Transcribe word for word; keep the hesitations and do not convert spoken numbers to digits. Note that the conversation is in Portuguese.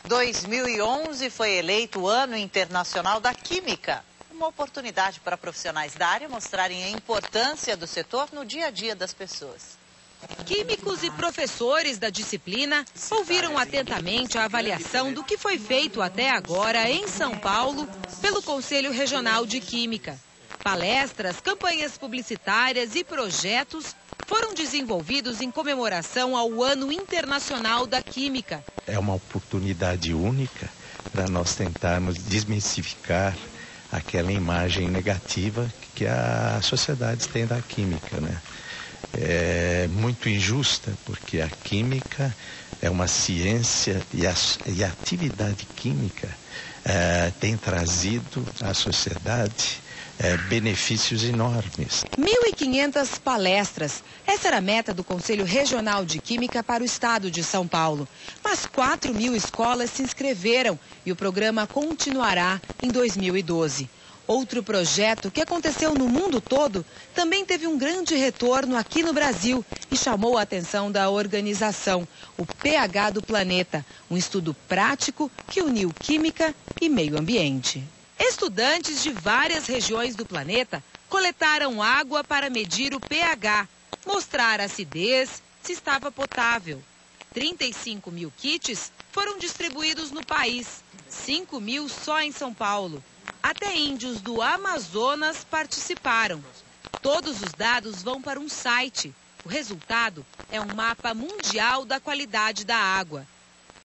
dois mil e onze foi eleito o Ano Internacional da Química. Uma oportunidade para profissionais da área mostrarem a importância do setor no dia a dia das pessoas. Químicos e professores da disciplina ouviram atentamente a avaliação do que foi feito até agora em São Paulo pelo Conselho Regional de Química. Palestras, campanhas publicitárias e projetos foram desenvolvidos em comemoração ao Ano Internacional da Química. É uma oportunidade única para nós tentarmos desmistificar aquela imagem negativa que a sociedade tem da química, né? É muito injusta, porque a química é uma ciência e a, e a atividade química é, tem trazido à sociedade é, benefícios enormes. mil e quinhentas palestras. Essa era a meta do Conselho Regional de Química para o estado de São Paulo. Mas quatro mil escolas se inscreveram e o programa continuará em dois mil e doze. Outro projeto que aconteceu no mundo todo também teve um grande retorno aqui no Brasil e chamou a atenção da organização, o pH do Planeta, um estudo prático que uniu química e meio ambiente. Estudantes de várias regiões do planeta coletaram água para medir o pH, mostrar a acidez, se estava potável. trinta e cinco mil kits foram distribuídos no país, cinco mil só em São Paulo. Até índios do Amazonas participaram. Todos os dados vão para um site. O resultado é um mapa mundial da qualidade da água.